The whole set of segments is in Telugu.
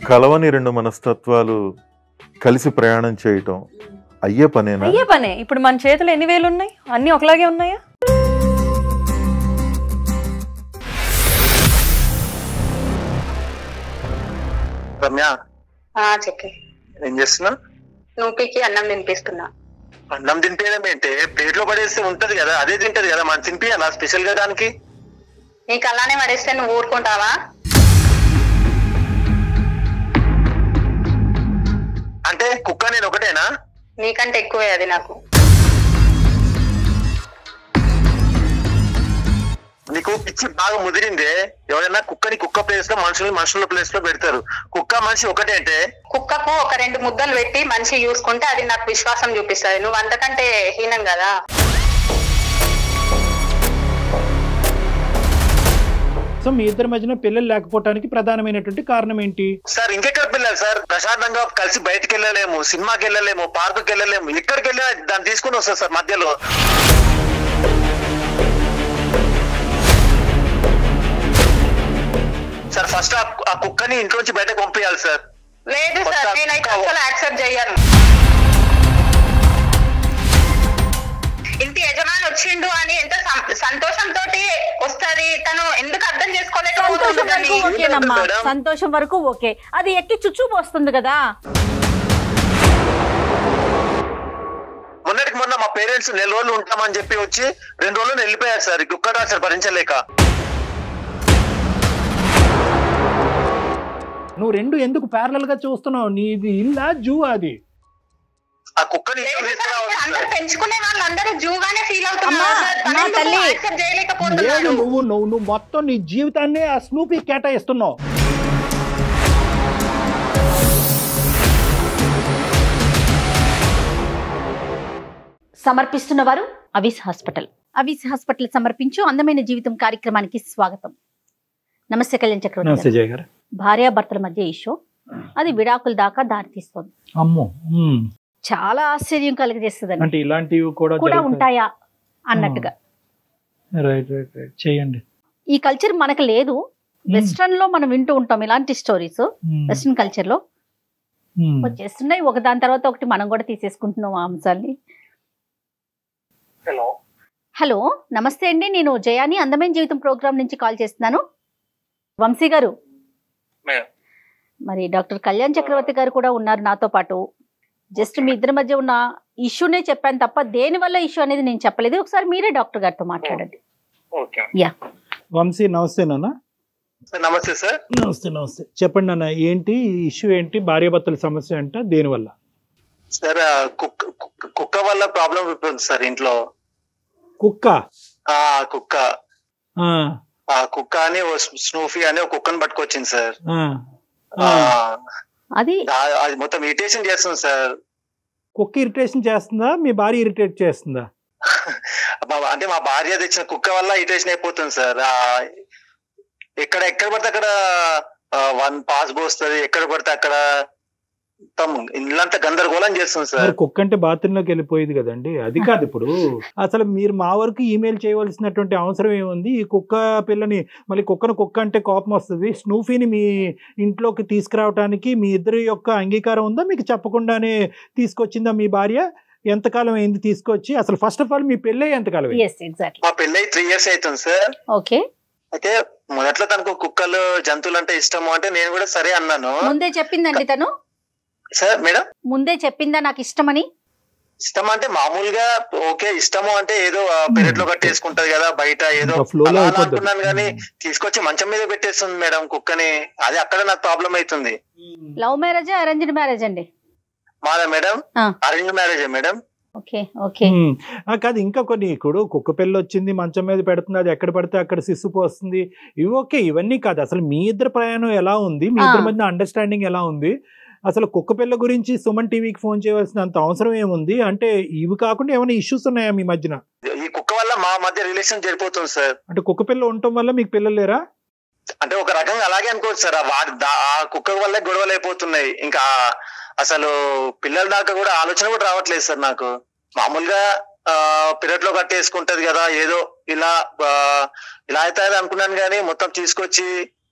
కలవని రెండు మనస్తత్వాలు కలిసి ప్రయాణం చేయటం అయ్యే పనేనా? అయ్యే పనే. ఇప్పుడు మన చేతులు ఎన్ని వేలు ఉన్నాయి? అన్ని ఒకలాగే ఉన్నాయా? రమ్య చెప్పి ఏం చేస్తున్నా? నూపికి అన్నం తినిపిస్తున్నా. అన్నం తినిపించడం ఏంటే? ప్లేట్ లో పడేస్తే ఉంటది కదా, అదే తింటది కదా, మనం తినిపియాలా స్పెషల్ గా దానికి? నీకు అలానే పడేస్తే నువ్వు ఊరుకుంటావా? అంటే కుక్క నేను ఒకటేనా? నీకంటే ఎక్కువే అది నాకు. నీకు పిచ్చి బాగా ముదిరిందే. ఎవరైనా కుక్కని కుక్క ప్లేస్ లో, మనుషుల్ని మనుషుల ప్లేస్ లో పెడతారు. కుక్క మనిషి ఒకటే అంటే కుక్కకు ఒక 2 ముద్దలు పెట్టి మనిషి చూసుకుంటే అది నాకు విశ్వాసం చూపిస్తుంది. నువ్వు అంతకంటే హీనం కదా. సో మీ ఇద్దరి మధ్యన పిల్లలు లేకపోవడానికి ప్రధానమైనటువంటి కారణం ఏంటి సార్? ఇంకెక్కడ పిల్లలు సార్? ప్రశాంతంగా కలిసి బయటకు వెళ్ళలేము, సినిమాకి వెళ్ళలేము, పార్కుకి వెళ్ళలేము. ఎక్కడికి వెళ్ళినా దాన్ని తీసుకుని వస్తారు సార్ మధ్యలో. సార్ ఫస్ట్ ఆ కుక్కని ఇంట్లోంచి బయటకు పంపించాలి సార్. లేదు సార్, నేనైతే అసలు యాక్సెప్ట్ చేయను. ఇంటి యజమాని వచ్చిండు అని ఎంత సంతోషంతో వస్తుంది, తను ఎందుకు అర్థం చేసుకోలేకపోతుంది? ఓకేనమ్మా, సంతోషం వరకు ఓకే. అది ఎక్కి చుచ్చు పోస్తుంది కదా. మొన్నటికి మొన్న మా పేరెంట్స్ 4 రోజులు ఉంటామని చెప్పి వచ్చి 2 రోజులు వెళ్ళిపోయారు సార్. కుక్క టార్చర్ భరించలేక. నువ్వు రెండు ఎందుకు ప్యారలల్ గా చూస్తున్నావు? నీది ఇల్లా జూ? అది ఆ కుక్కని అందరూ పెంచుకునే వాళ్ళందరూ జూగానే ఫీల్ అవుతున్నారు. నువ్వు మొత్తం నీ జీవితాన్ని ఆ స్నూపీ కేటాయిస్తున్నావు. సమర్పిస్తున్న వారు అవిస్ హాస్పిటల్. అవిస్ హాస్పిటల్ సమర్పించు అందమైన జీవితం కార్యక్రమానికి స్వాగతం. నమస్తే కళ్యాణ్ చక్రవర్తి. భార్యాభర్తల మధ్య ఇష్యూ, అది విడాకుల దాకా దారితీస్తుంది. అమ్మో, చాలా ఆశ్చర్యం కలిగజేస్తుంది. అంటే ఇలాంటివి కూడా ఉంటాయా అన్నట్టుగా. చేయండి. ఈ కల్చర్ మనకు లేదు. వెస్ట్రన్ లో మనం వింటూ ఉంటాం ఇలాంటి స్టోరీస్. వెస్ట్రన్ కల్చర్ లో వచ్చేస్తున్నాయి, ఒక దాని తర్వాత ఒకటి మనం కూడా తీసేసుకుంటున్నాం ఆ అంశాన్ని. హలో, నమస్తే అండి. నేను జయాని అందమైన జీవితం ప్రోగ్రామ్ నుంచి కాల్ చేస్తున్నాను. వంశీ గారు, మరి డాక్టర్ కళ్యాణ్ చక్రవర్తి గారు కూడా ఉన్నారు నాతో పాటు. జస్ట్ మీ ఇద్దరి మధ్య ఉన్న ఇష్యూనే చెప్పాను తప్ప దేని వల్ల ఇష్యూ అనేది నేను చెప్పలేదు. ఒకసారి మీరే డాక్టర్ గారితో మాట్లాడండి. వంశీ, నమస్తే నాన్న. నమస్తే సార్. నమస్తే. చెప్పండి నాన్న, ఏంటి ఇష్యూ? ఏంటి భార్యాభర్తల సమస్య అంట? దేని వల్ల సార్? కుక్క వల్ల ప్రాబ్లం ఉంటుంది సార్ ఇంట్లో. కుక్క? కుక్క కుక్క అని స్నూఫీ అని ఒక కుక్కను పట్టుకొచ్చింది సార్. అది మొత్తం ఇరిటేషన్ చేస్తుంది సార్. కుక్క ఇరిటేషన్ చేస్తుందా? మీ భార్య ఇరిటేట్ చేస్తుందా? అంటే మా భార్య తెచ్చిన కుక్క వల్ల ఇరిటేషన్ అయిపోతుంది సార్. ఎక్కడ పడితే అక్కడ పాస్ పోస్తుంది, ఎక్కడ పడితే అక్కడ ఇల్లంతా గందరగోళం చేస్తుంది సార్. కుక్క అంటే బాత్రూమ్ లోకి వెళ్ళిపోయేది కదండి, అది కాదు. ఇప్పుడు అసలు మీరు మా వరకు ఈమెయిల్ చేయవలసినటువంటి అవసరం ఏముంది? ఈ కుక్క పిల్లని, మళ్ళీ కుక్క అంటే కోపం వస్తుంది. స్నూఫీని మీ ఇంట్లోకి తీసుకురావడానికి మీ ఇద్దరి యొక్క అంగీకారం ఉందా? మీకు చెప్పకుండానే తీసుకొచ్చిందా మీ భార్య? ఎంతకాలం అయింది తీసుకొచ్చి? అసలు ఫస్ట్ ఆఫ్ ఆల్ మీ పెళ్ళి ఎంతకాలం? మా పెళ్ళి 3 years అవుతుంది సార్. ఓకే. అయితే మొదట్లో తనకు కుక్కలు, జంతువులు అంటే ఇష్టము అంటే నేను కూడా సరే అన్నాను. ముందే చెప్పిందండి తను? సార్ మేడం, ముందే చెప్పిందా నాకు ఇష్టమని? ఇష్టం అంటే మామూలుగా ఓకే, ఇష్టము అంటే ఏదో పెరట్ లో కట్టేసుకుంటది కదా, బయట ఏదో అనుకున్నాను కానీ తీసుకొచ్చి మంచం మీద పెట్టేస్తుంది మేడం కుక్కని. అది అక్కడ నాకు ప్రాబ్లం అవుతుంది. లవ్ మ్యారేజా అరేంజ్డ్ మ్యారేజ్ అండి? మాదా మేడం? అరేంజ్ మ్యారేజే మేడం. కాదు, ఇంకా కొన్ని ఇప్పుడు కుక్క పిల్ల వచ్చింది మంచం మీద పెడుతుంది, అది ఎక్కడ పడితే అక్కడ సిస్సు పోస్తుంది, ఇవి ఓకే. ఇవన్నీ కాదు. అసలు మీ ఇద్దరు ప్రయాణం ఎలా ఉంది? మీ ఇద్దరి మధ్య అండర్స్టాండింగ్ ఎలా ఉంది? అసలు కుక్క పిల్ల గురించి సుమన్ టీవీకి ఫోన్ చేయవలసినంత అవసరం ఏముంది? అంటే ఇవి కాకుండా ఏమైనా ఇష్యూస్ ఉన్నాయా మీ మధ్యన? ఈ కుక్క వల్ల మా మధ్య రిలేషన్ జరిపోతుంది సార్. అంటే కుక్క పిల్ల ఉండటం వల్ల మీకు పిల్లలు లేరా? అంటే ఒక రకంగా అలాగే అనుకోవచ్చు సార్. ఆ కుక్క వల్లే గొడవలు అయిపోతున్నాయి. ఇంకా అసలు పిల్లల దాకా కూడా ఆలోచన కూడా రావట్లేదు సార్ నాకు. మామూలుగా పిరట్ లో కట్టేసుకుంటది కదా, ఏదో ఇలా అయితే అనుకున్నాను కానీ మొత్తం తీసుకొచ్చి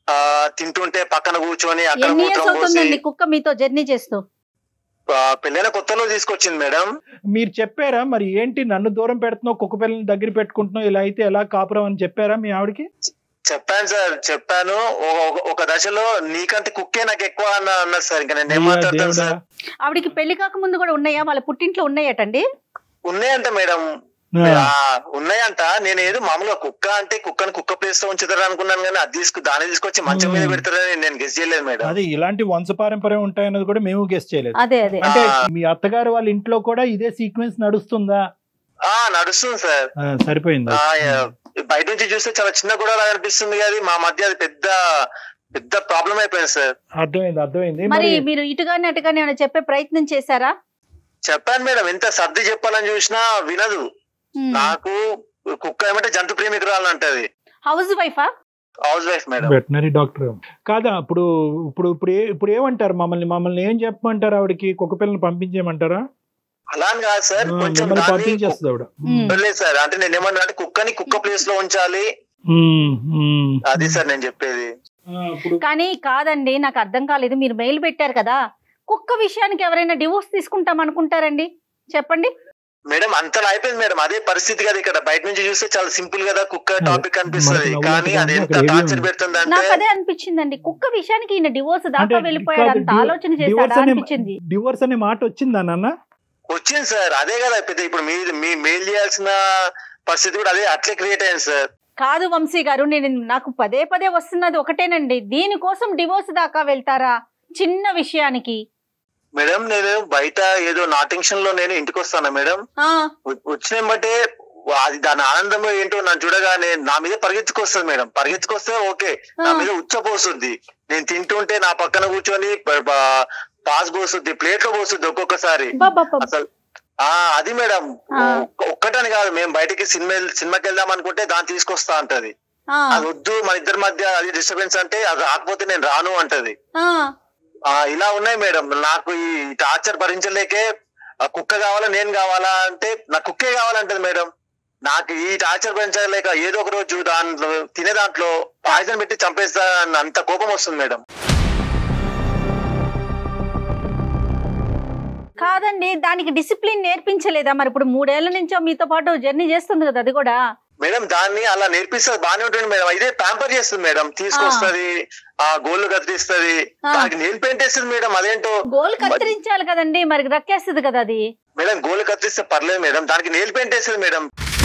తింటుంటే పక్కన కూర్చొని అక్కడ ఎన్ని ఇయర్స్ మూత్రం పోసి అవుతుందండి కుక్క మీతో జర్నీ చేస్తూ? పెళ్ళైన కొత్తలో తీసుకొచ్చింది మేడం. మీరు చెప్పారా మరి ఏంటి నన్ను దూరం పెడుతున్నావు, కుక్క పిల్లల్ని దగ్గర పెట్టుకుంటున్నావు, ఇలా అయితే ఎలా కాపురం అని చెప్పారా మీ ఆవిడకి? చెప్పాను సార్, చెప్పాను. ఒక దశలో నీకంటే కుక్కే నాకు ఎక్కువ అన్నది సార్. ఇంకా నేను ఏం మాట్లాడతాను సార్. ఆవిడికి పెళ్లి కాక ముందు కూడా ఉన్నాయా? వాళ్ళ పుట్టింట్లో ఉన్నాయటండి? ఉన్నాయంట మేడం, ఉన్నాయంట. నేను ఏదో మామూలుగా కుక్క అంటే కుక్కని కుక్క ప్లేస్ లో ఉంచుతారు అనుకున్నాను, కానీ అది దాన్ని తీసుకొచ్చి మంచం మీద పెడతారని నేను గెస్ చేయలేదు మేడం. అదే ఇలాంటి వంశపారంపర్యం ఉంటాయన్నది కూడా మేము గెస్ చేయలేదు. అదే అదే అంటే మీ అత్తగారు వాళ్ళ ఇంట్లో కూడా ఇదే సీక్వెన్స్ నడుస్తుందా? నడుస్తుంది సార్. సరిపోయింది. బయట నుంచి చూస్తే చాలా చిన్న గొడవ అనిపిస్తుంది, కానీ మా మధ్య అది పెద్ద పెద్ద ప్రాబ్లం అయిపోయింది సార్. అర్థమైంది. మరి మీరు ఇటుగానే అటుగానే ఏమైనా చెప్పే ప్రయత్నం చేశారా? చెప్పాను మేడం, ఎంత సర్ది చెప్పాలని చూసినా వినదు. నాకు కుక్క ఏమంటే జంతు ప్రేమికురాలు అంటది. హౌస్ వైఫా? House wife madam. Veterinary doctor కాదా? ఇప్పుడు ఇప్పుడు ఇప్పుడు ఇప్పుడు ఏమంటారు? మమ్మల్ని ఏం చెప్పమంటారు? ఆవిడకి కుక్క పిల్లల్ని పంపించేయమంటారా? అలా అని కాదు సార్, కొంచెం పంపించేస్తుంది ఆవిడ. లేదు సార్, అంటే నేను ఏమన్నా అంటే కుక్కని కుక్క ప్లేస్ లో ఉంచాలి, అది సార్ నేను చెప్పేది. కానీ కాదండి, నాకు అర్థం కాలేదు. మీరు మెయిల్ పెట్టారు కదా, కుక్క విషయానికి ఎవరైనా డివోర్స్ తీసుకుంటాం అనుకుంటారండి? చెప్పండి మేడం. అంతలా అయిపోయింది మేడం, అదే పరిస్థితి కదా. ఇక్కడ బయట నుంచి చూస్తే చాలా సింపుల్ కదా కుక్క టాపిక్ అనిపిస్తుంది, కానీ అది ఎంత టార్చర్ పెడుతుంది అంటే. నాకు అదే అనిపించిందండి, కుక్క విషయానికి ఈయన డివోర్స్ దాకా వెళ్ళిపోయాడు అంత ఆలోచన చేశాడా అనిపించింది. డివోర్స్ అనే మాట వచ్చిందా నాన్న? వచ్చింది సార్, అదే కదా పెద్ద ఇప్పుడు మీ మెయిల్ చేయాల్సిన పరిస్థితి కూడా అదే అట్లే క్రియేట్ అయింది సార్. కాదు వంశీ గారు, నాకు పదే పదే వస్తున్నది ఒకటేనండి, దీనికోసం డివోర్స్ దాకా వెళ్తారా చిన్న విషయానికి? మేడం నేను బయట ఏదో నా టెన్షన్ లో నేను ఇంటికి వస్తాను మేడం. వచ్చిన బట్టే అది దాని ఆనందం ఏంటో నన్ను చూడగానే నా మీద పరిగెత్తుకొస్తుంది మేడం. పరిగెత్తుకొస్తే ఓకే, నా మీద ఉచ్చపోస్తుంది. నేను తింటుంటే నా పక్కన కూర్చొని పాస్ పోస్తుంది, ప్లేట్ లో పోస్తుంది ఒక్కొక్కసారి. అసలు అది మేడం ఒక్కటని కాదు, మేము బయటకి సినిమాకి వెళ్దాం అనుకుంటే దాన్ని తీసుకొస్తా అంటది. అది వద్దు, మన ఇద్దరి మధ్య అది డిస్టర్బెన్స్ అంటే అది రాకపోతే నేను రాను అంటది. ఇలా ఉన్నాయి మేడం. నాకు ఈ టార్చర్ భరించలేకే కుక్క కావాలా నేను కావాలా అంటే నాకు కుక్కే కావాలంటది మేడం. నాకు ఈ టార్చర్ భరించలేక ఏదో ఒక రోజు దాంట్లో తినే దాంట్లో పాయిజన్ పెట్టి చంపేస్తా అంత కోపం వస్తుంది మేడం. కాదండి, దానికి డిసిప్లిన్ నేర్పించలేదా మరి? ఇప్పుడు 3 ఏళ్ల నుంచో మీతో పాటు జర్నీ చేస్తుంది కదా అది కూడా. మేడం దాన్ని అలా నేర్పిస్తుంది, బాగానే ఉంటుంది మేడం. ఇదే ప్యాంపర్ చేస్తుంది మేడం, తీసుకొస్తుంది, గోళ్ళు కత్తిరిస్తుంది, దానికి నెయిల్ పెయింట్ వేస్తుంది మేడం. అదేంటో గోల్ కత్తిరించాలి కదండి, మరి రక్కేస్తుంది కదా అది. మేడం గోళ్ళు కత్తిరిస్తే పర్లేదు మేడం, దానికి నెయిల్ పెయింట్ వేస్తుంది మేడం.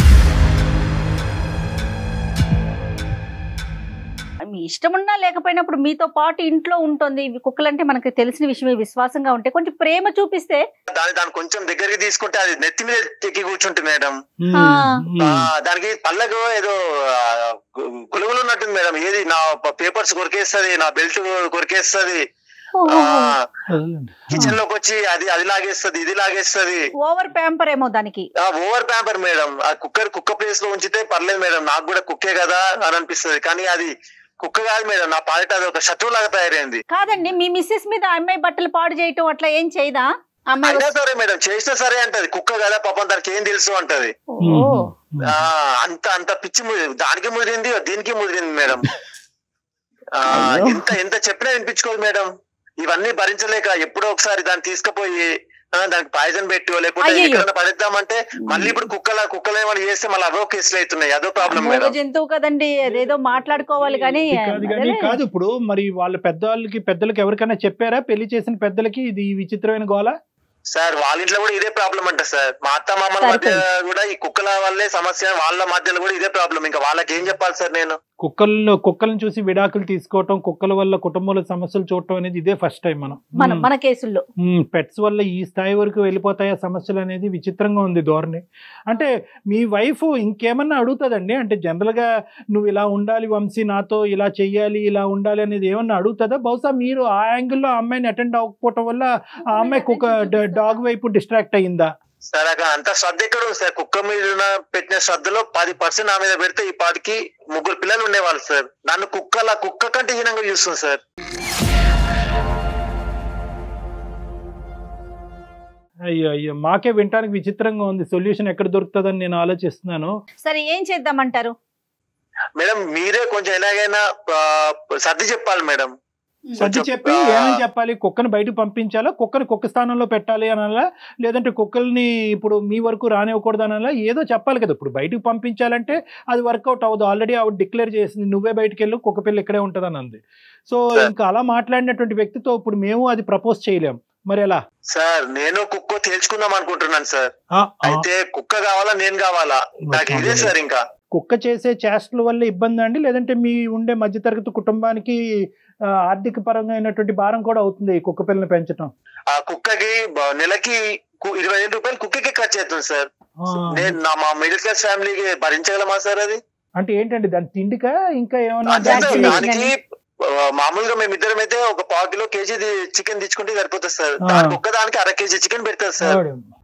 మీ ఇష్టం ఉన్నా లేకపోయినప్పుడు మీతో పాటు ఇంట్లో ఉంటుంది. కుక్కలంటే మనకి తెలిసిన విషయమే, విశ్వాసంగా ఉంటే కొంచెం ప్రేమ చూపిస్తే దాన్ని కొంచెం దగ్గరికి తీసుకుంటే అది నెత్తి మీద ఎక్కి కూర్చుంటుంది మేడం. దానికి పళ్ళకు ఏదో గులుగులు ఉన్నట్టుంది మేడం. ఏది నా పేపర్స్ కొరికేస్తుంది, నా బెల్ట్ కొరికేస్తుంది, కిచెన్ లోకి వచ్చి అది లాగేస్తుంది, ఇది లాగేస్తుంది. ఓవర్ ప్యాంపర్ ఏమో దానికి. Over pamper madam. ఆ కుక్క ప్లేస్ లో ఉంచితే పర్లేదు మేడం, నాకు కూడా కుక్కే కదా అని అనిపిస్తుంది, కానీ అది కుక్క కాదు మేడం. నా పాలిట అది ఒక శత్రువు లాగా తయారైంది. కాదండి, మీ మిస్సెస్ మీద అమ్మాయి బట్టలు పాడు చేయటం అట్లా ఏం చేయదా? అయినా సరే మేడం, చేసినా సరే అంటది. కుక్క కదా పాపం, దానికి ఏం తెలుసు అంటది. అంత పిచ్చి దానికి ముదిరింది, దీనికి ముదిరింది మేడం. ఎంత చెప్పినా వినిపించుకోదు మేడం. ఇవన్నీ భరించలేక ఎప్పుడో ఒకసారి దాన్ని తీసుకుపోయి దానికి పాయిజన్ పెట్టి లేకపోతే ఎక్కడైనా పడేద్దామంటే మళ్ళీ ఇప్పుడు కుక్కలు ఏమైనా చేస్తే మళ్ళీ అవో కేసులు అవుతున్నాయి. అదో ప్రాబ్లం మేడం. జంతువు కదండి, అదేదో మాట్లాడుకోవాలి కానీ కాదు. ఇప్పుడు మరి వాళ్ళ పెద్దలకి ఎవరికైనా చెప్పారా? పెళ్లి చేసిన పెద్దలకి ఇది విచిత్రమైన గోల? సార్ వాళ్ళ ఇంట్లో కూడా ఇదే ప్రాబ్లం అంట సార్. మా అత్త మామల మధ్య కూడా ఈ కుక్కల వల్లే సమస్య, వాళ్ళ మధ్యలో కూడా ఇదే ప్రాబ్లం. ఇంకా వాళ్ళకి ఏం చెప్పాలి సార్ నేను? కుక్కలను చూసి విడాకులు తీసుకోవటం, కుక్కల వల్ల కుటుంబంలో సమస్యలు చూడటం అనేది ఇదే ఫస్ట్ టైం మన కేసుల్లో. పెట్స్ వల్ల ఈ స్థాయి వరకు వెళ్ళిపోతాయా సమస్యలు అనేది విచిత్రంగా ఉంది ధోరణి. అంటే మీ వైఫ్ ఇంకేమన్నా అడుగుతుందండి? అంటే జనరల్ గా నువ్వు ఇలా ఉండాలి వంశీ, నాతో ఇలా చెయ్యాలి, ఇలా ఉండాలి అనేది ఏమన్నా అడుగుతుందా? బహుశా మీరు ఆ యాంగిల్లో ఆ అమ్మాయిని అటెండ్ అవ్వకపోవటం వల్ల ఆ అమ్మాయి డాగ్ వైపు డిస్ట్రాక్ట్ అయ్యిందా? సార్ అంత శ్రద్ధ ఎక్కడ ఉంది సార్? కుక్క మీద పెట్టిన శ్రద్ధలో 10% నా మీద పెడితే ఈ పాటికి 3 పిల్లలు ఉండేవాళ్ళు సార్. నన్ను కుక్క కంటే హీనంగా చూస్తుంది సార్. అయ్యో మాకే వినటానికి విచిత్రంగా ఉంది. సొల్యూషన్ ఎక్కడ దొరుకుతుందని నేను ఆలోచిస్తున్నాను. సరే ఏం చేద్దామంటారు? మేడం మీరే కొంచెం ఎలాగైనా సర్ది చెప్పాలి మేడం. సర్ది చెప్పి ఏమని చెప్పాలి? కుక్కను బయటకు పంపించాలా, కుక్కని కుక్క స్థానంలో పెట్టాలి అనాలా, లేదంటే కుక్కల్ని ఇప్పుడు మీ వరకు రానివ్వకూడదు అనాలా? ఏదో చెప్పాలి కదా. ఇప్పుడు బయటకు పంపించాలంటే అది వర్కౌట్ అవ్వదు. ఆల్రెడీ ఆవిడ డిక్లేర్ చేసింది నువ్వే బయటకు వెళ్ళు, కుక్క పిల్ల ఇక్కడే ఉంటుంది అని అంది. సో ఇంకా అలా మాట్లాడినటువంటి వ్యక్తితో ఇప్పుడు మేము అది ప్రపోజ్ చేయలేం. మరి ఎలా సార్? నేను కుక్క తేల్చుకుందాం అనుకుంటున్నాను సార్. అయితే కుక్క కావాలా నేను కావాలా? నాకు ఇదే సార్. ఇంకా కుక్క చేసే చేష్టల వల్ల ఇబ్బంది అండి, లేదంటే మీ ఉండే మధ్యతరగతి కుటుంబానికి ఆర్థిక పరంగా అయినటువంటి భారం కూడా అవుతుంది ఈ కుక్క పిల్లని పెంచడం? ఆ కుక్కకి నెలకి 20,000 రూపాయలు కుక్కకి ఖర్చు అవుతుంది సార్. నేను మా మిడిల్ క్లాస్ ఫ్యామిలీకి భరించగలమా సార్ అది? అంటే ఏంటండి దాని తిండికా ఇంకా ఏమన్నా? దానికి మామూలుగా మేమిద్దరం అయితే ఒక 1/4 కిలో కేజీ చికెన్ తెచ్చుకుంటే సరిపోతుంది సార్. దానికి ఒక్కదానికి 1/2 కేజీ చికెన్ పెడతారు సార్.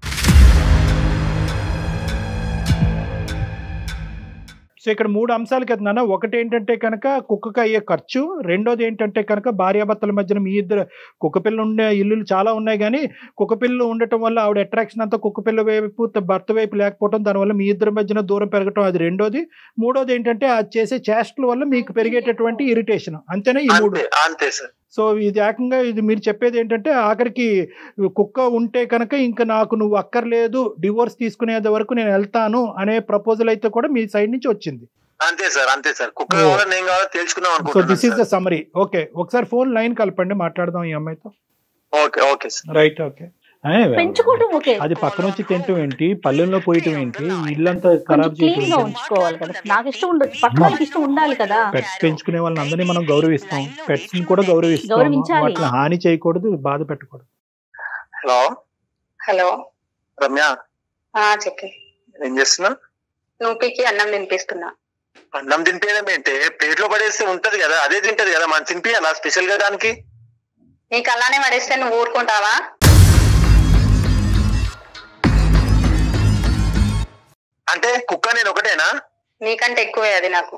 సో ఇక్కడ 3 అంశాలు కదా నాన్న. ఒకటి ఏంటంటే కనుక కుక్కకు అయ్యే ఖర్చు, రెండోది ఏంటంటే కనుక భార్యాభర్తల మధ్యన మీ ఇద్దరు కుక్కపిల్ల ఉండే ఇల్లులు చాలా ఉన్నాయి, కానీ కుక్కపిల్ల ఉండటం వల్ల ఆవిడ అట్రాక్షన్ అంతా కుక్కపిల్ల వైపు భర్త వైపు లేకపోవడం, దానివల్ల మీ ఇద్దరి మధ్యన దూరం పెరగటం, అది రెండోది. మూడోది ఏంటంటే అది చేసే చేష్టల వల్ల మీకు పెరిగేటటువంటి ఇరిటేషన్. అంతేనా ఈ 3? అంతే సార్. సో ఇది ఏకంగా ఇది మీరు చెప్పేది ఏంటంటే ఆఖరికి కుక్క ఉంటే కనుక ఇంకా నాకు నువ్వు అక్కర్లేదు, డివోర్స్ తీసుకునేది వరకు నేను వెళ్తాను అనే ప్రపోజల్ అయితే కూడా మీ సైడ్ నుంచి వచ్చింది. అంతే సార్, అంతే సార్. కుక్క కావాలా నేను కావాలా తెలుసుకుందాం అనుకుంటున్నాను. So this is the summary. Okay, ఒకసారి ఫోన్ లైన్ కలపండి, మాట్లాడదాం ఈ అమ్మాయితో. Okay okay sir. Right. Okay. పెంచుకోవడం ఓకే, అది పక్కన వచ్చి తింటం ఏంటి, పల్లెల్లో పోయటం ఏంటి, ఇల్లంతా ఖరాబ్ క్లీన్ గా ఉంచుకోవాలి కదా. నాకు ఇష్టం ఉండదు, పక్కన వాళ్ళకి ఇష్టం ఉండాలి కదా. పెట్స్ పెంచుకునే వాళ్ళని అందరినీ మనం గౌరవిస్తాం, పెట్స్ ని కూడా గౌరవిస్తాం. అట్లా హాని చేయకూడదు, బాధ పెట్టకూడదు. హలో హలో రమ్య, చెప్పి ఏం చేస్తున్నా? నూపికి అన్నం తినిపిస్తున్నా. అన్నం తినిపించడం ఏంటి? ప్లేట్ లో పడేస్తే ఉంటది కదా, అదే తింటది కదా, మనం తినిపించాలా స్పెషల్ గా దానికి? నీకు అలానే పడేస్తే నువ్వు ఊరుకుంటావా? అంటే కుక్క నేను ఒకటేనా? నీకంటే ఎక్కువే అది నాకు.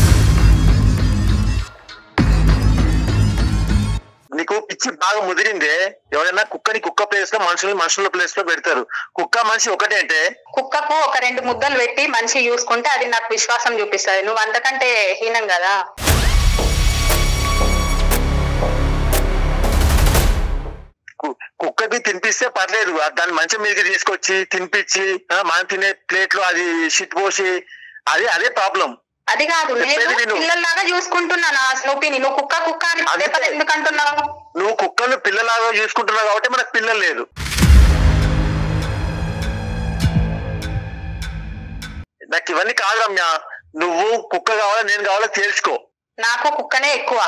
నీకు పిచ్చి బాగా ముదిరిందే. ఎవరైనా కుక్కని కుక్క ప్లేస్ లో, మనుషుల ప్లేస్ లో పెడతారు. కుక్క మనిషి ఒకటే అంటే కుక్కకు ఒక 2 ముద్దలు పెట్టి మనిషి చూసుకుంటే అది నాకు విశ్వాసం చూపిస్తుంది. నువ్వు అంతకంటే హీనం కదా. కుక్కకి తినిపిస్తే పర్లేదు, దాన్ని మంచం మీదకి తీసుకొచ్చి తినిపించి మనం తినే ప్లేట్ లో అది షిట్ పోసి అదే ప్రాబ్లం. అది కాదు, నేను పిల్లల్లాగా చూసుకుంటున్నాను ఆ స్నూపీని. నువ్వు కుక్క అని ఎందుకు అంటున్నావు? నువ్వు కుక్కను పిల్లలాగా చూసుకుంటున్నావు కాబట్టి మనకు పిల్లలు లేదు. నాకు ఇవన్నీ కాదు రమ్య. నువ్వు కుక్క కావాలా నేను కావాలా తెలుసుకో. నాకు కుక్కనే ఎక్కువ.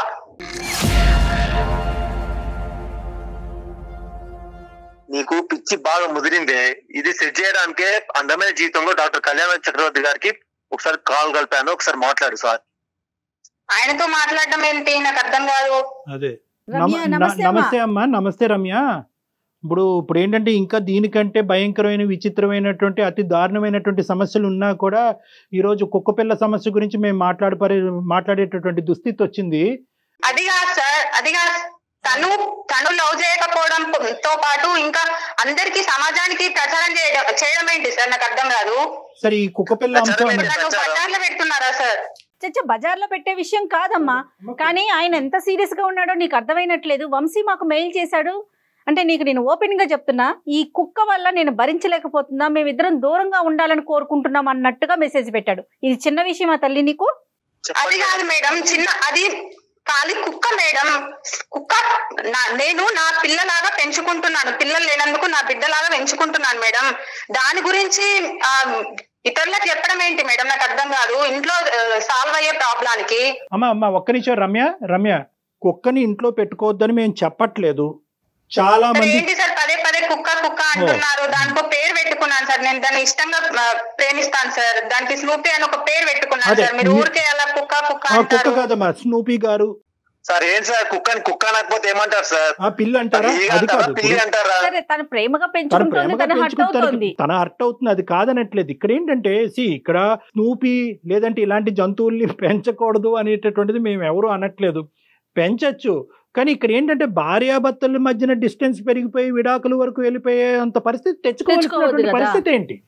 నీకు పిచ్చి బాగా ముదిరిందే. ఇది సెట్ చేయడానికే అందమైన జీవితంలో డాక్టర్ కళ్యాణ చక్రవర్తి గారికి ఒకసారి కాల్ కలిపాను, ఒకసారి మాట్లాడు సార్. ఆయనతో మాట్లాడడం ఏంటి నాకు అర్థం కాదు. అదే నమస్తే అమ్మా. నమస్తే రమ్య. ఇప్పుడు ఏంటంటే ఇంకా దీనికంటే భయంకరమైన విచిత్రమైనటువంటి అతి దారుణమైనటువంటి సమస్యలు ఉన్నా కూడా ఈరోజు కుక్కపిల్ల సమస్య గురించి మేము మాట్లాడేటటువంటి దుస్థితి వచ్చింది. అది కాదు సార్, అది కాదు. తను లవ్ చేయకపోవడంతో పాటు ఇంకా అందరికి సమాజానికి ప్రచారం చేయడం ఏంటి సార్? నాకు అర్థం కాదు. సరే ఈ కుక్కపిల్ల బజార్లో పెడుతున్నారా సార్? బజార్లో పెట్టే విషయం కాదమ్మా, కానీ ఆయన ఎంత సీరియస్ గా ఉన్నాడో నీకు అర్థమైనట్లేదు. వంశీ మాకు మెయిల్ చేశాడు అంటే నేను ఓపెన్ గా చెప్తున్నా, ఈ కుక్క వల్ల నేను భరించలేకపోతున్నా, మేమిద్దరం దూరంగా ఉండాలని కోరుకుంటున్నాం అన్నట్టుగా మెసేజ్ పెట్టాడు. ఇది చిన్న విషయమా తల్లి నీకు? అది కాదు మేడం, అది ఖాళీ కుక్క మేడం. కుక్క నేను నా పిల్లలాగా పెంచుకుంటున్నాను. పిల్లలు లేనందుకు నా బిడ్డలాగా పెంచుకుంటున్నాను మేడం. దాని గురించి ఇతరులకు చెప్పడం ఏంటి మేడం? నాకు అర్థం కాదు. ఇంట్లో సాల్వ్ అయ్యే ప్రాబ్లానికి. అమ్మా ఒక్క నిమిషం రమ్య, కుక్కని ఇంట్లో పెట్టుకోవద్దని మేము చెప్పట్లేదు. చాలా మంది ఏంటి సార్ పదే కుక్క అంటున్నారు. దానికో పేరు పెట్టుకున్నాను సార్. నేను దాన్ని ఇష్టంగా ప్రేమిస్తాను సార్. దానికి స్నూపీ అని ఒక పేరు పెట్టుకున్నాను సార్. మీరు ఊరికే అలా కుక్క కాదమ్మా, స్నూపీ గారు. సార్ ఏంటి సార్ కుక్క అనకపోతే ఏమంటారు సార్? పిల్లి అంటారా? అది కాదు, పిల్లి అంటారా? తన ప్రేమగా పెంచుకుంటుంది, తన హర్ట్ అవుతుంది, అది కాదనట్లేదు. ఇక్కడ ఏంటంటే ఇక్కడ స్నూపీ లేదంటే ఇలాంటి జంతువుల్ని పెంచకూడదు అనేటటువంటిది మేము ఎవరు అనట్లేదు. పెంచచ్చు, కానీ ఇక్కడ ఏంటంటే భార్యాభర్తల మధ్యన డిస్టెన్స్ పెరిగిపోయి విడాకుల వరకు వెళ్ళిపోయే అంత పరిస్థితి తెచ్చుకోవాల్సినటువంటి పరిస్థితి ఏంటి?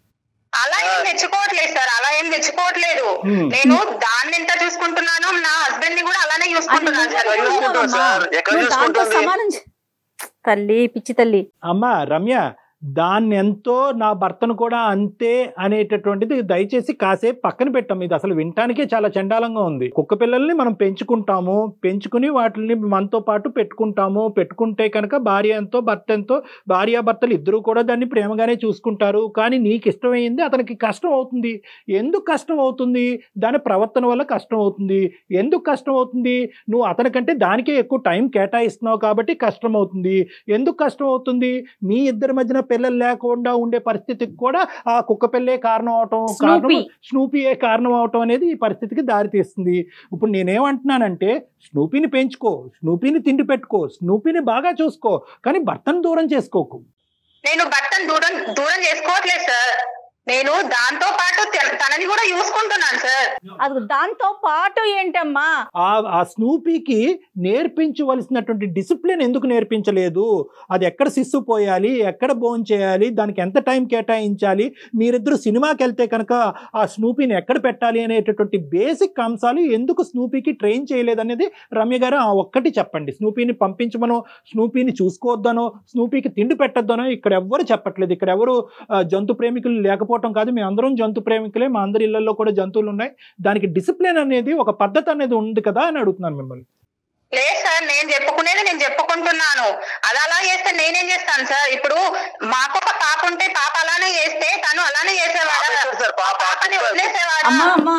అలా ఏం తెచ్చుకోవట్లేదు సార్, అలా ఏం తెచ్చుకోవట్లేదు. నేను దాన్ని ఎంత చూసుకుంటున్నాను, నా హస్బెండ్ ని కూడా అలానే చూసుకుంటున్నాను సార్. దాంతో సమానం తల్లి, పిచ్చి తల్లి. అమ్మా రమ్య, దాన్ని ఎంతో నా భర్తను కూడా అంతే అనేటటువంటిది దయచేసి కాసేపు పక్కన పెట్టాం. ఇది అసలు వినటానికే చాలా చండాలంగా ఉంది. కుక్క పిల్లల్ని మనం పెంచుకుంటాము, పెంచుకుని వాటిని మనతో పాటు పెట్టుకుంటే కనుక భార్య ఎంతో భర్త ఎంతో, భార్యాభర్తలు ఇద్దరు కూడా దాన్ని ప్రేమగానే చూసుకుంటారు. కానీ నీకు ఇష్టమైంది అతనికి కష్టం అవుతుంది. ఎందుకు కష్టం అవుతుంది? దాని ప్రవర్తన వల్ల కష్టం అవుతుంది. ఎందుకు కష్టం అవుతుంది? నువ్వు అతనికంటే దానికే ఎక్కువ టైం కేటాయిస్తున్నావు కాబట్టి కష్టం అవుతుంది. ఎందుకు కష్టం అవుతుంది? మీ ఇద్దరి మధ్యన పిల్లలు లేకుండా ఉండే పరిస్థితికి కూడా ఆ కుక్క పిల్లే కారణం అవటం, స్నూపీయే కారణం అవటం అనేది ఈ పరిస్థితికి దారితీస్తుంది. ఇప్పుడు నేనేమంటున్నానంటే స్నూపీని పెంచుకో, స్నూపీని తిండి పెట్టుకో, స్నూపీని బాగా చూసుకో, కానీ భర్తను దూరం చేసుకోకు. నేను భర్తను దూరం చేసుకోవట్లేదు సార్, నేను దాంతో పాటు తనని కూడా చూసుకుంటున్నాను సార్. అది దాంతో పాటు ఏంటమ్మా? ఆ స్నూపీకి నేర్పించవలసినటువంటి డిసిప్లిన్ ఎందుకు నేర్పించలేదు? అది ఎక్కడ సిస్సు పోయాలి, ఎక్కడ భోజనం చేయాలి, దానికి ఎంత టైం కేటాయించాలి, మీరిద్దరు సినిమాకి వెళ్తే కనుక ఆ స్నూపీని ఎక్కడ పెట్టాలి అనేటటువంటి బేసిక్ అంశాలు ఎందుకు స్నూపీకి ట్రైన్ చేయలేదనేది రమ్య గారు ఒక్కటి చెప్పండి. స్నూపీని పంపించమనో, స్నూపీని చూసుకోవద్దనో, స్నూపీకి తిండి పెట్టద్దనో ఇక్కడ ఎవ్వరు చెప్పట్లేదు. ఇక్కడ ఎవరు జంతు ప్రేమికులు లేకపోవడం కాదు, మేము అందరం జంతు ప్రేమికులే, మా అందరి ఇళ్లలో కూడా జంతువులు ఉన్నాయి. దానికి డిసిప్లిన్ అనేది, ఒక పద్ధతి అనేది ఉంది కదా అని అడుగుతున్నాను మిమ్మల్ని. లేదు సార్, నేను చెప్పుకునేది నేను చెప్పుకుంటున్నాను. అది అలా చేస్తే నేనేం చేస్తాను సార్? ఇప్పుడు మాకు ఒక పాప ఉంటే పాప అలానే చేస్తే తను అలానే చేసేవాడా? పాపని వదిలేసేవాడా?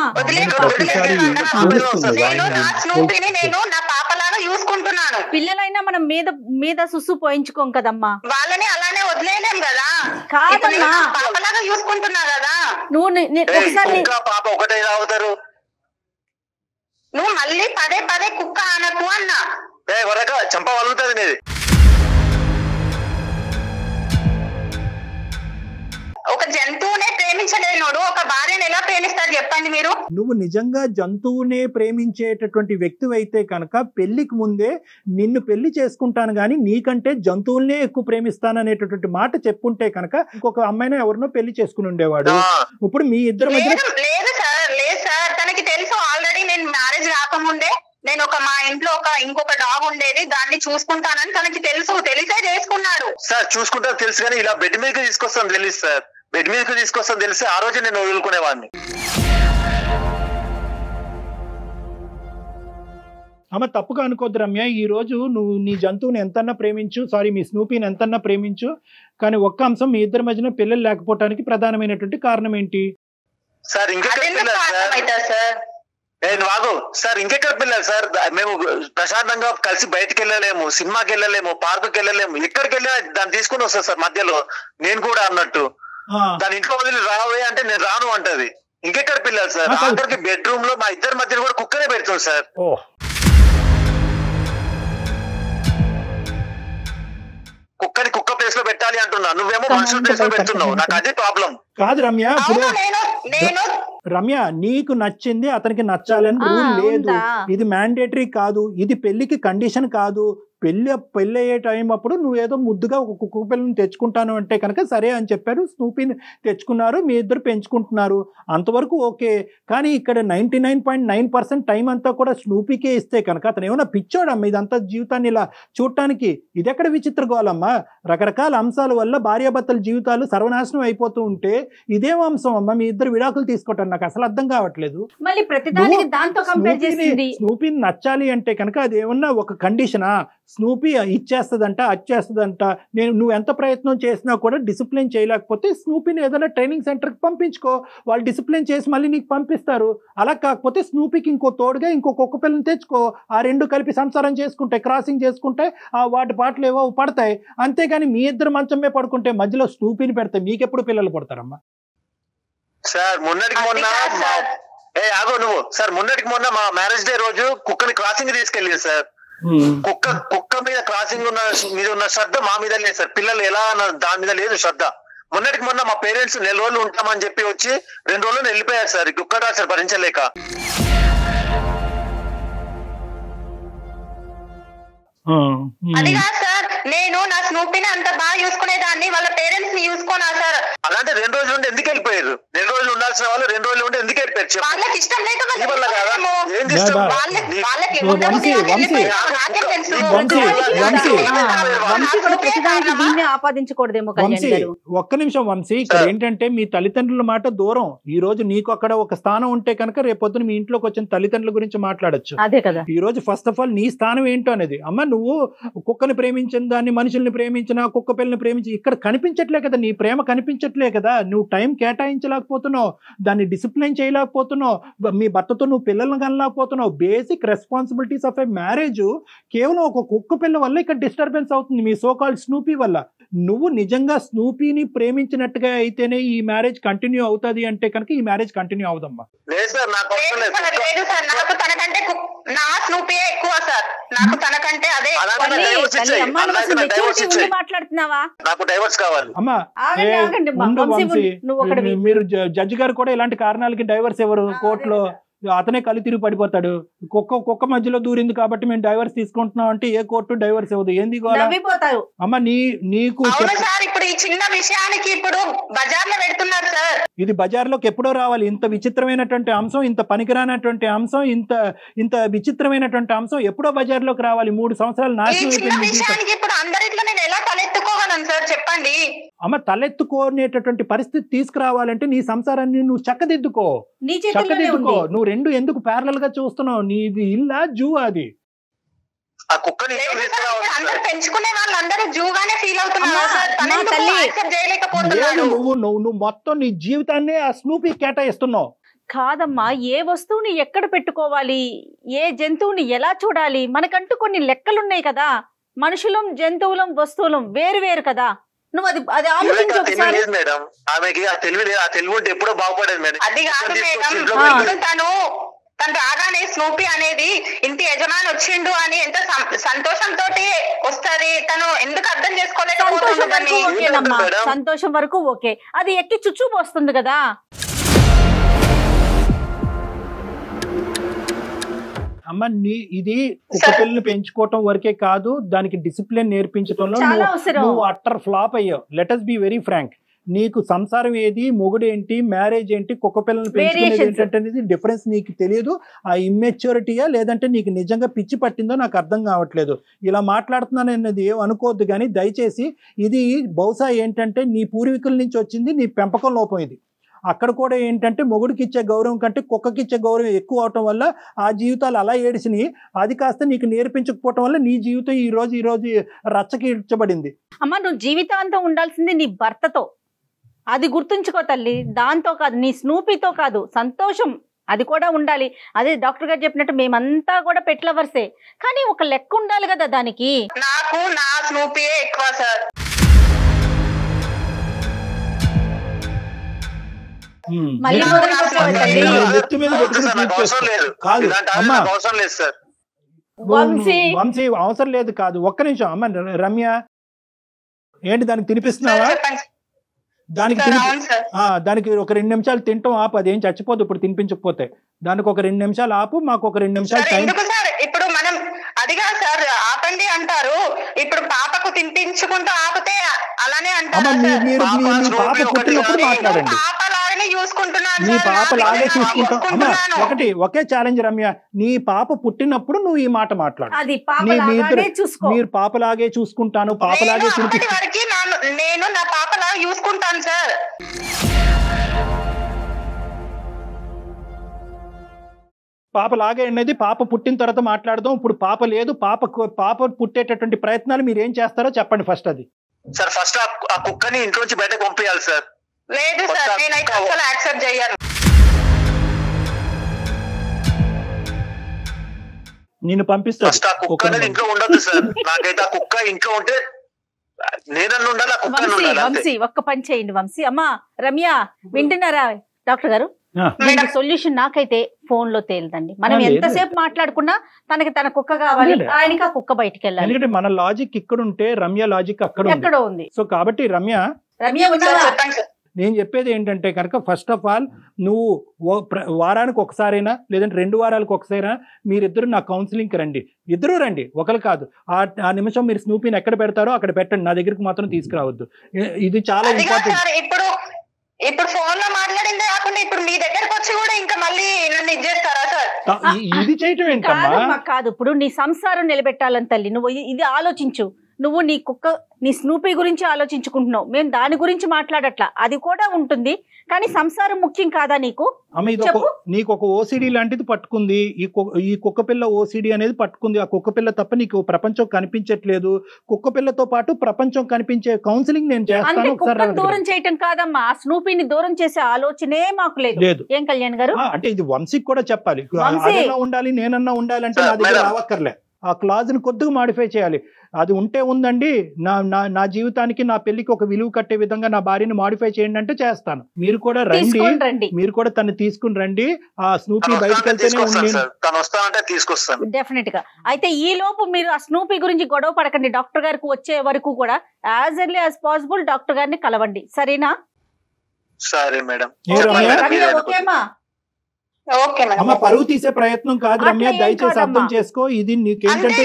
నేను నా స్నూపీని నేను నా పాపలాగా చూసుకుంటున్నాను. పిల్లలైనా మనం మీద సుస్సు పోయించుకోం కదమ్మా, వాళ్ళని అలానే వదిలేయలేం కదా. కాదమ్మా, పాపలాగా చూసుకుంటున్నా కదా. నువ్వు ఒకసారి పాప ఒకటే రావుతారు, నువ్వు మళ్ళీ పదే పదే కుక్క అనకు అన్నా. చంప వలుగుతుంది నీది. ఒక జంతువునే ప్రేమించలేనోడు ఒక భార్యను ఎలా ప్రేమిస్తారు చెప్పండి మీరు? నువ్వు నిజంగా జంతువునే ప్రేమించేటటువంటి వ్యక్తి అయితే కనుక పెళ్లికి ముందే నిన్ను పెళ్లి చేసుకుంటాను కానీ నీకంటే జంతువులనే ఎక్కువ ప్రేమిస్తాను అనేటటువంటి మాట చెప్పుంటే కనుక ఇంకొక అమ్మాయిని ఎవరినో పెళ్లి చేసుకుని ఉండేవాడు. ఇప్పుడు మీ ఇద్దరు మధ్య లేదు సార్, తనకి తెలుసు ఆల్రెడీ. నేను మ్యారేజ్ రాకముందే నేను మా ఇంట్లో ఇంకొక డాగ్ ఉండేది, దాన్ని చూసుకుంటానని తనకి తెలిసే చేసుకున్నాడు సార్. చూసుకుంటాను తెలుసు కానీ ఇలా బెడ్ మీదకి తీసుకొస్తాను తెలుసు సార్, బెడ్ మీదకి తీసుకొస్తాను తెలిసి ఆ రోజు నేను వదులుకునేవాడిని. అమ్మ తప్పుగా అనుకోద్దు రమ్య, ఈ రోజు నువ్వు నీ జంతువుని ఎంతన్నా ప్రేమించు, మీ స్నూపీని ఎంతన్నా ప్రేమించు, కానీ ఒక్క అంశం, మీ ఇద్దరి మధ్యన పిల్లలు లేకపోవడానికి ప్రధానమైనటువంటి కారణం ఏంటి సార్? ఇంకెక్కడ పిల్లలు సార్? మేము ప్రశాంతంగా కలిసి బయటకు వెళ్ళలేము, సినిమాకి వెళ్ళలేము, పార్కుకి వెళ్ళలేము, ఎక్కడికి వెళ్ళినా దాన్ని తీసుకుని వస్తా సార్. మధ్యలో నేను కూడా అన్నట్టు దాని ఇంట్లో వదిలి రావే అంటే నేను రాను అంటది. ఇంకెక్కడ పిల్లలు సార్? అందరికి బెడ్రూమ్ లో మా ఇద్దరి మధ్యలో కూడా కుక్కనే పెడుతుంది సార్. కుక్కని కుక్క ప్లేస్ లో పెట్టాలి అంటున్నా, నువ్వేమో మనుషుల ప్లేస్ లో పెడుతున్నావు. నాకు అదే ప్రాబ్లం. కాదు రమ్య, రమ్య నీకు నచ్చింది అతనికి నచ్చాలని రూల్ లేదు. ఇది మ్యాండేటరీ కాదు, ఇది పెళ్లికి కండిషన్ కాదు. పెళ్ళి అయ్యే టైం అప్పుడు నువ్వేదో ముద్దుగా ఒక కుక్క పిల్లని తెచ్చుకుంటాను అంటే కనుక సరే అని చెప్పారు, స్నూపీని తెచ్చుకున్నారు, మీ ఇద్దరు పెంచుకుంటున్నారు, అంతవరకు ఓకే. కానీ ఇక్కడ 99.9% టైం అంతా కూడా స్నూపీకే ఇస్తే కనుక అతను ఏమైనా పిచ్చోడమ్మా ఇదంతా జీవితాన్ని ఇలా చూడటానికి? ఇది ఎక్కడ విచిత్రగోళమ్మా? రకరకాల అంశాల వల్ల భార్యాభర్తల జీవితాలు సర్వనాశనం అయిపోతూ ఉంటే ఇదేం అంశం అమ్మా? మీ ఇద్దరు విడాకులు తీసుకోవటం నాకు అసలు అర్థం కావట్లేదు. స్నూపీని నచ్చాలి అంటే కనుక అది ఏమన్నా ఒక కండిషనా? స్నూపీ ఇచ్చేస్తుందంట, అచ్చేస్తుందంట. నువ్వు ఎంత ప్రయత్నం చేసినా కూడా డిసిప్లిన్ చేయలేకపోతే స్నూపీని ఏదైనా ట్రైనింగ్ సెంటర్కి పంపించుకో, వాళ్ళు డిసిప్లిన్ చేసి మళ్ళీ నీకు పంపిస్తారు. అలా కాకపోతే స్నూపీకి ఇంకో తోడుగా ఇంకో కుక్క పిల్లని తెచ్చుకో, ఆ రెండు కలిపి సంసారం చేసుకుంటే, క్రాసింగ్ చేసుకుంటే వాటి పాటలు ఏవో పడతాయి. అంతేగాని మీ ఇద్దరు మంచమే పడుకుంటే మధ్యలో స్నూపీని పెడితే మీకెప్పుడు పిల్లలు పుడతారమ్మా? సార్ మొన్నటికి మొన్న మా మ్యారేజ్ డే రోజు కుక్కని క్రాసింగ్ తీసుకెళ్ళింది సార్. కుక్క మీద క్రాసింగ్ మీద ఉన్న శ్రద్ధ మా మీద లేదు సార్. పిల్లలు ఎలా దాని మీద లేదు శ్రద్ధ. మొన్నటికి మొన్న మా పేరెంట్స్ 4 రోజులు ఉంటామని చెప్పి వచ్చి 2 రోజులు వెళ్ళిపోయారు సార్. కుక్క డాక్టర్ భరించలేక. అది కాదు సార్, నేను నా స్నూపీని అంత బాగా చూసుకునేదాన్ని, వాళ్ళ పేరెంట్స్ ని చూసుకోనా సార్? అలాంటి 2 రోజులు ఉండి ఎందుకు వెళ్ళిపోయారు? 2 రోజులు ఉండాల్సిన వాళ్ళు 2 రోజులు ఉండి ఎందుకు వెళ్ళిపోయారు చెప్పు. వాళ్ళకి ఇష్టం లేక నీ వల్ల కాదా? ఏం ఇష్టం? వాళ్ళకి వంశీ, నాకేం తెలుసు? వంశీ కూడా ప్రతిదానికి దీన్నే ఆపాదించకూడదేమో కళ్యాణ్ వంశీ గారు. ఒక్క నిమిషం వంశీ, ఇక్కడ ఏంటంటే మీ తల్లిదండ్రుల మాట దూరం. ఈ రోజు నీకు అక్కడ ఒక స్థానం ఉంటే కనుక రేపొద్దున మీ ఇంట్లోకి వచ్చిన తల్లిదండ్రుల గురించి మాట్లాడొచ్చు. అదే కదా, ఈ రోజు ఫస్ట్ ఆఫ్ ఆల్ నీ స్థానం ఏంటో అనేది. అమ్మ నువ్వు కుక్కని ప్రేమించిన దాన్ని, మనుషుల్ని ప్రేమించిన, కుక్క పిల్లని ప్రేమించి ఇక్కడ కనిపించట్లే కదా, నీ ప్రేమ కనిపించట్లే కదా, నువ్వు టైం కేటాయించలేకపోతున్నావు, దాన్ని డిసిప్లైన్ చేయలేకపోతున్నావు, మీ భర్తతో నువ్వు పిల్లల్ని కనలేకపోతున్నావు. Basic responsibilities of a marriage కేవలం ఒక కుక్క పిల్ల వల్ల ఇక్కడ డిస్టర్బెన్స్ అవుతుంది, మీ సో కాల్డ్ స్నూపీ వల్ల. నువ్వు నిజంగా స్నూపీని ప్రేమించినట్టుగా అయితేనే ఈ మ్యారేజ్ కంటిన్యూ అవుతుంది అంటే కనుక ఈ మ్యారేజ్ కంటిన్యూ అవుదమ్మా. లేదు సార్, నాకు అవసరం లేదు. లేదు సార్, నాకు తనకంటే నా స్నూపీ ఎక్కువ సార్, నాకు తనకంటే అదే. మాట్లాడుతున్నావా? నాకు డైవర్స్ కావాలి. అమ్మా మీరు జడ్జి గారు కూడా ఇలాంటి కారణాలకి డైవర్స్ ఎవరు? కోర్టులో అతనే కళ్ళు తిరిగి పడిపోతాడు. కుక్క మధ్యలో దూరింది కాబట్టి మేము డైవర్స్ తీసుకుంటున్నాం అంటే ఏ కోర్టు డైవర్స్ ఇవ్వదు. ఏంది అమ్మా? నీకు ఇప్పుడు ఈ చిన్న విషయానికి ఇప్పుడు బజార్ లో పెడుతున్నారు సార్. ఇది బజార్లోకి ఎప్పుడో రావాలి. ఇంత విచిత్రమైనటువంటి అంశం, ఇంత పనికిరానటువంటి అంశం, ఇంత విచిత్రమైనటువంటి అంశం ఎప్పుడో బజార్లోకి రావాలి. 3 సంవత్సరాలు నాశనం అయిపోయింది. ఇప్పుడు అందరిట్లో నేను ఎలా తలెత్తుకోగలను సార్ చెప్పండి? అమ్మ తలెత్తుకోనేటటువంటి పరిస్థితి తీసుకురావాలంటే నీ సంసారాన్ని నువ్వు చక్కదిద్దుకో. నువ్వు 2 ఎందుకు ప్యారలల్ గా చూస్తున్నావు? నీది ఇల్లా జూ? అది పెంచుకునే వాళ్ళందరూ జూగానే ఫీల్ అవుతున్నారు. నువ్వు మొత్తం నీ జీవితాన్ని ఆ స్నూపీ కేటాయిస్తున్నావు. కాదమ్మా, ఏ వస్తువుని ఎక్కడ పెట్టుకోవాలి, ఏ జంతువుని ఎలా చూడాలి, మనకంటూ కొన్ని లెక్కలున్నాయి కదా. మనుషులం, జంతువులం, వస్తువులం వేరు వేరు కదా. నువ్వు అది ఆలోచించు ఒకసారి. మేడం ఆమెకి ఆ తెలివి ఉంటే ఎప్పుడో బాగుపడేది మేడం. అది కాదు మేడం, తను రాగానే స్నూపీ అనేది ఇంటి యజమాని వచ్చిండు అని ఎంత సంతోషంతో వస్తది. తను ఎందుకు అర్థం చేసుకోలేకపోతుంది? సంతోషం వరకు ఓకే, అది ఎక్కి చుచ్చు పోస్తుంది కదా. అమ్మ ఇది కుక్క పిల్లని పెంచుకోవటం వరకే కాదు, దానికి డిసిప్లిన్ నేర్పించడంలో నువ్వు అట్టర్ ఫ్లాప్ అయ్యావు. Let us be very frank. నీకు సంసారం ఏది, మొగుడేంటి, మ్యారేజ్ ఏంటి, కుక్క పిల్లల్ని పెంచుకునేది ఏంటంటే డిఫరెన్స్ నీకు తెలియదు. ఆ ఇమ్మెచ్యూరిటీయా లేదంటే నీకు నిజంగా పిచ్చి పట్టిందో నాకు అర్థం కావట్లేదు. ఇలా మాట్లాడుతున్నాను అన్నది ఏం అనుకోవద్దు, కానీ దయచేసి ఇది బహుశా ఏంటంటే నీ పూర్వీకుల నుంచి వచ్చింది, నీ పెంపకం లోపం ఇది. అక్కడ కూడా ఏంటంటే మొగుడికి ఇచ్చే గౌరవం కంటే కుక్కకి ఇచ్చే గౌరవం ఎక్కువ అవటం వల్ల ఆ జీవితాలు అలా ఏడిసినాయి. అది కాస్త నీకు నేర్పించకపోవటం వల్ల నీ జీవితం ఈ రోజు రచ్చకి ఇచ్చబడింది. అమ్మ నువ్వు జీవితాంతం ఉండాల్సింది నీ భర్తతో, అది గుర్తుంచుకో తల్లి. దాంతో కాదు, నీ స్నూపీతో కాదు. సంతోషం అది కూడా ఉండాలి. అదే డాక్టర్ గారు చెప్పినట్టు మేమంతా కూడా పెట్ లవర్సే, కానీ ఒక లెక్క ఉండాలి కదా దానికి. నాకు నా స్నూపీయే ఎక్కువ సార్. మళ్ళీ వంశీ అవసరం లేదు కాదు. ఒక్క నిమిషం అమ్మ రమ్య, ఏంటి దానికి తినిపిస్తున్నావా? దానికి ఒక 2 నిమిషాలు తింటాం ఆపు, అదేం చచ్చిపోదు ఇప్పుడు తినిపించకపోతే. దానికి ఒక 2 నిమిషాలు ఆపు, మాకు ఒక 2 నిమిషాలు టైం. ఇప్పుడు మనం అదిగా సార్ ఆపండి అంటారు, ఇప్పుడు పాపకు తినిపించుకుంటూ ఆపితే అలానే అంటారు. పాప పుట్టినప్పుడు మాట్లాడండి. నీ పాప లాగే చూసుకుంటాం. అమ్మా ఒకే ఛాలెంజ్ రమ్య, నీ పాప పుట్టినప్పుడు నువ్వు ఈ మాట మాట్లాడు. మీరు పాపలాగే చూసుకుంటాను, పాపలాగే నేను నా పాపలాగా చూసుకుంటాను సార్. పాపలాగే అనేది పాప పుట్టిన తర్వాత మాట్లాడదాం. ఇప్పుడు పాప లేదు, పాప పుట్టేటటువంటి ప్రయత్నాలు మీరు ఏం చేస్తారో చెప్పండి ఫస్ట్. అది సార్ ఫస్ట్ ఆ కుక్కని ఇంట్లో నుంచి బయటకు పంపించాలి సార్. లేదు సార్, నేనైతే అసలు యాక్సెప్ట్ చేయను. నేను పంపిస్తాను. ఫస్ట్ ఆ కుక్క అనేది ఇంట్లో ఉండదు సార్. నాకైతే ఆ కుక్క ఇంట్లో ఉంటే నేనన్ను ఉండాలి, ఆ కుక్క ఉండాలి. వంశీ ఒక్క పని చేయండి వంశీ. అమ్మా రమ్య వింటున్నారా డాక్టర్ గారు? సొల్యూషన్ నాకైతే ఫోన్ లో తేలిదండి. మనం ఎంతసేపు మాట్లాడుకున్నా తనకి తన కుక్క కావాలి, ఆయనకి ఆ కుక్క బయటికి వెళ్ళాలి. ఎందుకంటే మన లాజిక్ ఇక్కడ ఉంటే రమ్య లాజిక్ అక్కడ ఉంది. సో కాబట్టి రమ్య నేను చెప్పేది ఏంటంటే కనుక ఫస్ట్ ఆఫ్ ఆల్ నువ్వు వారానికి ఒకసారైనా లేదంటే 2 వారాలకు ఒకసారైనా మీరిద్దరు నా కౌన్సిలింగ్కి రండి. ఇద్దరు రండి, ఒకరు కాదు. ఆ నిమిషం మీరు స్నూపీని ఎక్కడ పెడతారో అక్కడ పెట్టండి, నా దగ్గరికి మాత్రం తీసుకురావద్దు. ఇది చాలా ఇంపార్టెంట్. ఇప్పుడు ఫోన్ లో మాట్లాడిందే కాకుండా ఇప్పుడు మీ దగ్గరకు వచ్చి కూడా ఇంకా మళ్ళీ నన్ను ఇచ్చేస్తారా సార్? ఇది చేయటం ఏంటమ్మా? కాదు, ఇప్పుడు నీ సంసారం నిలబెట్టాలని తల్లి నువ్వు ఇది ఆలోచించు. నువ్వు నీ స్నూపీ గురించి ఆలోచించుకుంటున్నావు, మేము దాని గురించి మాట్లాడట్లా, అది కూడా ఉంటుంది. కానీ సంసారం ముఖ్యం కాదా నీకు? నీకు ఒక ఓసిడి లాంటిది పట్టుకుంది, ఈ కుక్క పిల్ల ఓసిడి అనేది పట్టుకుంది. ఆ కుక్క పిల్ల తప్ప నీకు ప్రపంచం కనిపించట్లేదు. కుక్క పిల్లతో పాటు ప్రపంచం కనిపించే కౌన్సిలింగ్ నేను చేస్తాను. దూరం చేయటం కాదమ్మా, ఆ స్నూపీని దూరం చేసే ఆలోచనే మాకు లేదు. ఏం కళ్యాణ్ గారు? అంటే ఇది వంశీకి కూడా చెప్పాలి, అదన్నా ఉండాలి నేనన్నా ఉండాలంటే నా దగ్గర రావక్కర్లే. ఆ క్లాజ్ ని కొద్దిగా మాడిఫై చేయాలి. అది ఉందండి, నా జీవితానికి నా పెళ్లికి ఒక విలువ కట్టే విధంగా నా భార్యని మాడిఫై చేయండి అంటే చేస్తాను. మీరు కూడా రండి, మీరు కూడా తను తీసుకుని రండి. ఆ స్నూపీ బయటకు వెళ్తేనే డెఫినెట్ గా. అయితే ఈ లోపు మీరు ఆ స్నూపీ గురించి గొడవ పడకండి. డాక్టర్ గారికి వచ్చే వరకు కూడా as early as possible doctor గారిని కలవండి, సరేనా? సరే మేడం. ఓకేమా? అమ్మ పరువు తీసే ప్రయత్నం కాదు రమ్య, దయచేసి అర్థం చేసుకో. ఇది నీకేంటంటే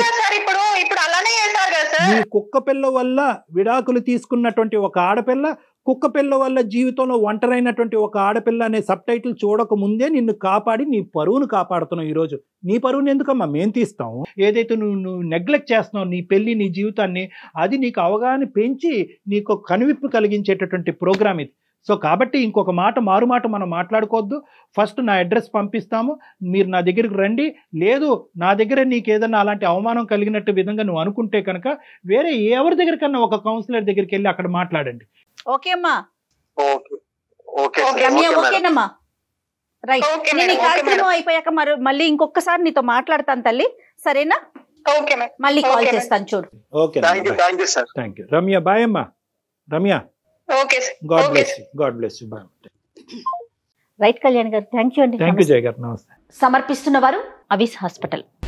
నీ కుక్క పిల్ల వల్ల విడాకులు తీసుకున్నటువంటి ఒక ఆడపిల్ల, కుక్క పిల్ల వల్ల జీవితంలో ఒంటరైనటువంటి ఒక ఆడపిల్ల అనే సబ్ టైటిల్ చూడక ముందే నిన్ను కాపాడి నీ పరువును కాపాడుతున్నావు. ఈ రోజు నీ పరువుని ఎందుకమ్మా మేము తీస్తాము? ఏదైతే నువ్వు నెగ్లెక్ట్ చేస్తున్నావు నీ పెళ్లి నీ జీవితాన్ని, అది నీకు అవగాహన పెంచి నీకు కనువిప్పు కలిగించేటటువంటి ప్రోగ్రామ్ ఇది. సో కాబట్టి ఇంకొక మారు మాట మనం మాట్లాడుకోవద్దు. ఫస్ట్ నా అడ్రస్ పంపిస్తాము, మీరు నా దగ్గరికి రండి. లేదు నా దగ్గర నీకు ఏదన్నా అలాంటి అవమానం కలిగినట్టు విధంగా నువ్వు అనుకుంటే కనుక వేరే ఎవరి దగ్గరికన్నా ఒక కౌన్సిలర్ దగ్గరికి వెళ్ళి అక్కడ మాట్లాడండి. ఓకేమ్మా? ఓకేనమ్మా, రైట్. నేను ఈ కార్యక్రమం అయిపోయాక మళ్ళీ ఇంకొకసారి నీతో మాట్లాడతాను తల్లి, సరేనా? మళ్ళీ కాల్ చేస్తాను చూడు. Okay, thank you Ramya. Bye అమ్మా Ramya. God bless you. Bye. Right Kalyan గారు, థ్యాంక్ యూ అండి. థ్యాంక్ యూ జయ గారు, నమస్తే. సమర్పిస్తున్న వారు అవిస్ హాస్పిటల్.